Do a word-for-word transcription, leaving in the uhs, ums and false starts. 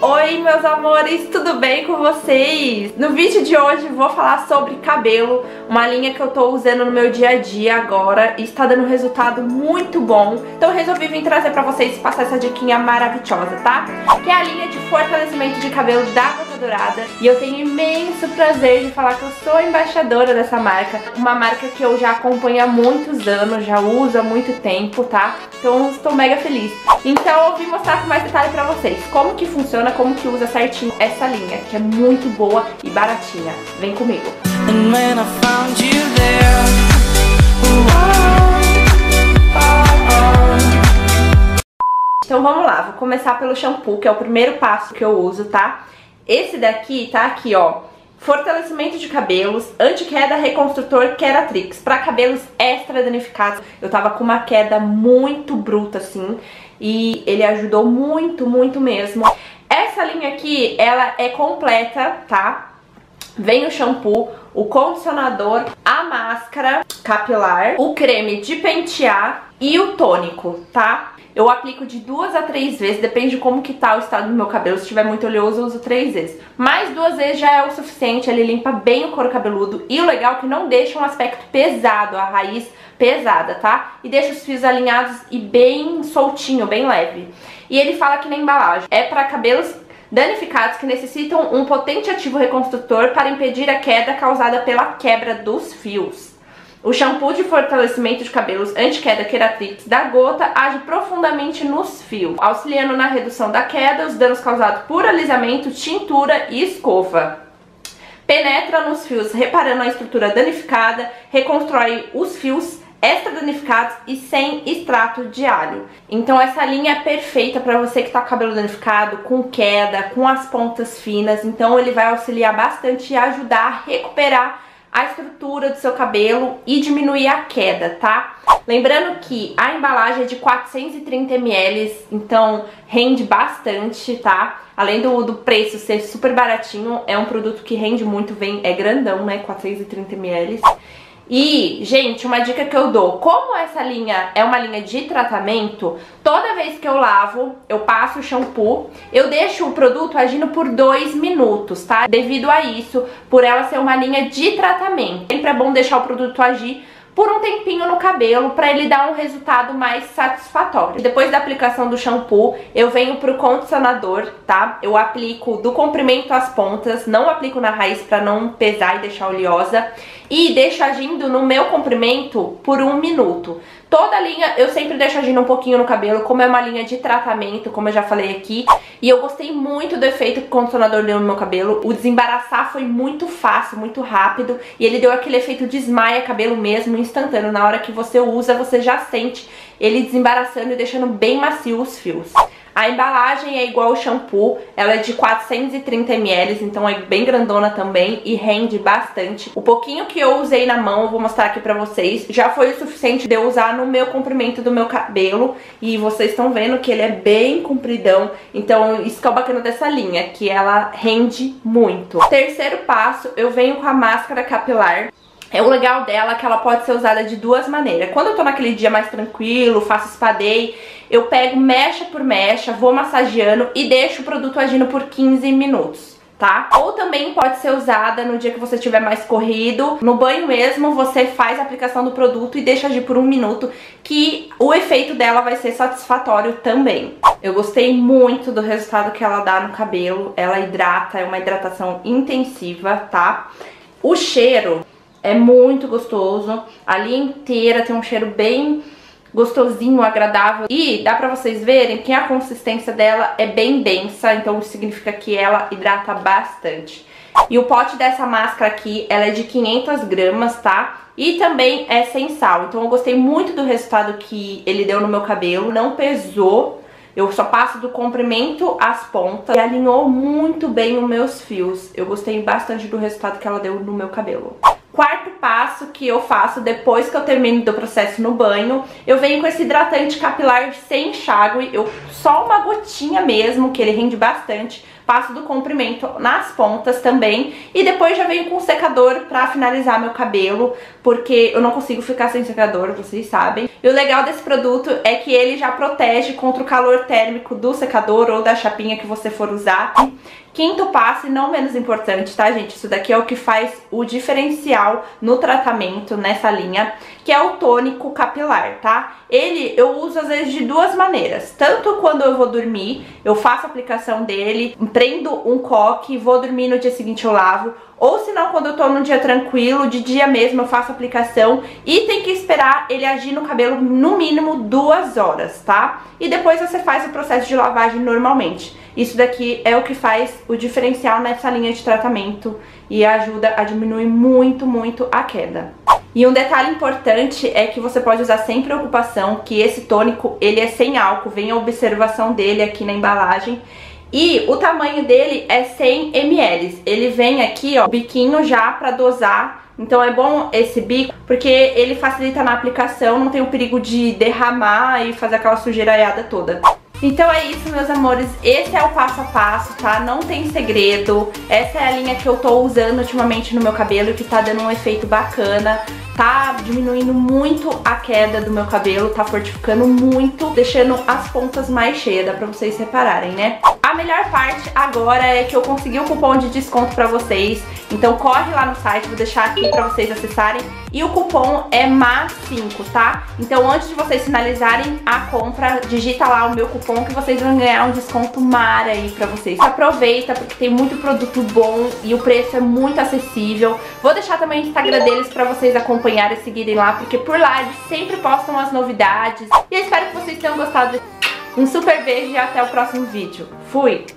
Oi meus amores, tudo bem com vocês? No vídeo de hoje vou falar sobre cabelo, uma linha que eu tô usando no meu dia a dia agora e está dando um resultado muito bom. Então eu resolvi vir trazer pra vocês e passar essa diquinha maravilhosa, tá? Que é a linha de fortalecimento de cabelo da Gota Dourada. E eu tenho imenso prazer de falar que eu sou embaixadora dessa marca, uma marca que eu já acompanho há muitos anos, já uso há muito tempo, tá? Então estou mega feliz. Então eu vim mostrar com mais detalhe pra vocês como que funciona, como que usa certinho essa linha, que é muito boa e baratinha. Vem comigo! Então vamos lá, vou começar pelo shampoo, que é o primeiro passo que eu uso, tá? Esse daqui tá aqui, ó, fortalecimento de cabelos, anti-queda, reconstrutor, Keratrix, pra cabelos extra danificados. Eu tava com uma queda muito bruta, assim, e ele ajudou muito, muito mesmo. Essa linha aqui, ela é completa, tá? Vem o shampoo, o condicionador, a máscara capilar, o creme de pentear e o tônico, tá? Eu aplico de duas a três vezes, depende de como que tá o estado do meu cabelo. Se estiver muito oleoso, eu uso três vezes. Mas duas vezes já é o suficiente, ele limpa bem o couro cabeludo. E o legal é que não deixa um aspecto pesado, a raiz pesada, tá? E deixa os fios alinhados e bem soltinho, bem leve. E ele fala aqui na embalagem, é para cabelos danificados que necessitam um potente ativo reconstrutor para impedir a queda causada pela quebra dos fios. O shampoo de fortalecimento de cabelos anti-queda Keratrix da Gota age profundamente nos fios, auxiliando na redução da queda, os danos causados por alisamento, tintura e escova. Penetra nos fios, reparando a estrutura danificada, reconstrói os fios extra danificados e sem extrato de alho. Então essa linha é perfeita para você que tá com cabelo danificado, com queda, com as pontas finas. Então ele vai auxiliar bastante e ajudar a recuperar a estrutura do seu cabelo e diminuir a queda, tá? Lembrando que a embalagem é de quatrocentos e trinta mililitros, então rende bastante, tá? Além do, do preço ser super baratinho, é um produto que rende muito, vem, é grandão, né? quatrocentos e trinta mililitros. E, gente, uma dica que eu dou, como essa linha é uma linha de tratamento, toda vez que eu lavo, eu passo o shampoo, eu deixo o produto agindo por dois minutos, tá? Devido a isso, por ela ser uma linha de tratamento. Sempre é bom deixar o produto agir por um tempinho no cabelo, pra ele dar um resultado mais satisfatório. Depois da aplicação do shampoo, eu venho pro condicionador, tá? Eu aplico do comprimento às pontas, não aplico na raiz pra não pesar e deixar oleosa. E deixo agindo no meu comprimento por um minuto. Toda a linha eu sempre deixo agindo um pouquinho no cabelo, como é uma linha de tratamento, como eu já falei aqui. E eu gostei muito do efeito que o condicionador deu no meu cabelo. O desembaraçar foi muito fácil, muito rápido. E ele deu aquele efeito desmaia cabelo mesmo, instantâneo. Na hora que você usa, você já sente ele desembaraçando e deixando bem macio os fios. A embalagem é igual ao shampoo, ela é de quatrocentos e trinta mililitros, então é bem grandona também e rende bastante. O pouquinho que eu usei na mão, eu vou mostrar aqui pra vocês, já foi o suficiente de eu usar no meu comprimento do meu cabelo. E vocês estão vendo que ele é bem compridão, então isso que é o bacana dessa linha, que ela rende muito. Terceiro passo, eu venho com a máscara capilar. É o legal dela é que ela pode ser usada de duas maneiras. Quando eu tô naquele dia mais tranquilo, faço spa day, eu pego mecha por mecha, vou massageando e deixo o produto agindo por quinze minutos, tá? Ou também pode ser usada no dia que você estiver mais corrido. No banho mesmo, você faz a aplicação do produto e deixa agir por um minuto, que o efeito dela vai ser satisfatório também. Eu gostei muito do resultado que ela dá no cabelo. Ela hidrata, é uma hidratação intensiva, tá? O cheiro é muito gostoso, a linha inteira tem um cheiro bem gostosinho, agradável. E dá pra vocês verem que a consistência dela é bem densa, então isso significa que ela hidrata bastante. E o pote dessa máscara aqui, ela é de quinhentas gramas, tá? E também é sem sal, então eu gostei muito do resultado que ele deu no meu cabelo, não pesou. Eu só passo do comprimento às pontas e alinhou muito bem os meus fios. Eu gostei bastante do resultado que ela deu no meu cabelo. Quarto passo que eu faço depois que eu termino do processo no banho, eu venho com esse hidratante capilar sem enxágue, eu só uma gotinha mesmo, que ele rende bastante. Passo do comprimento nas pontas também. E depois já venho com o secador pra finalizar meu cabelo, porque eu não consigo ficar sem secador, vocês sabem. E o legal desse produto é que ele já protege contra o calor térmico do secador ou da chapinha que você for usar. Quinto passo, e não menos importante, tá, gente? Isso daqui é o que faz o diferencial no tratamento nessa linha, que é o tônico capilar, tá? Ele eu uso às vezes de duas maneiras. Tanto quando eu vou dormir, eu faço a aplicação dele, prendo um coque, vou dormir, no dia seguinte eu lavo. Ou se não, quando eu tô num dia tranquilo, de dia mesmo eu faço a aplicação e tem que esperar ele agir no cabelo no mínimo duas horas, tá? E depois você faz o processo de lavagem normalmente. Isso daqui é o que faz o diferencial nessa linha de tratamento e ajuda a diminuir muito, muito a queda. E um detalhe importante é que você pode usar sem preocupação que esse tônico, ele é sem álcool, vem a observação dele aqui na embalagem. E o tamanho dele é cem mililitros, ele vem aqui, ó, biquinho já pra dosar. Então é bom esse bico, porque ele facilita na aplicação, não tem o perigo de derramar e fazer aquela sujeiraiada toda. Então é isso, meus amores, esse é o passo a passo, tá? Não tem segredo, essa é a linha que eu tô usando ultimamente no meu cabelo, que tá dando um efeito bacana, tá diminuindo muito a queda do meu cabelo, tá fortificando muito, deixando as pontas mais cheias, dá pra vocês repararem, né? A melhor parte agora é que eu consegui um cupom de desconto pra vocês, então corre lá no site, vou deixar aqui pra vocês acessarem, e o cupom é M A cinco, tá? Então antes de vocês finalizarem a compra, digita lá o meu cupom que vocês vão ganhar um desconto mara aí pra vocês. Aproveita, porque tem muito produto bom e o preço é muito acessível. Vou deixar também o Instagram deles pra vocês acompanharem e seguirem lá, porque por lá eles sempre postam as novidades. E eu espero que vocês tenham gostado. Um super beijo e até o próximo vídeo. Fui!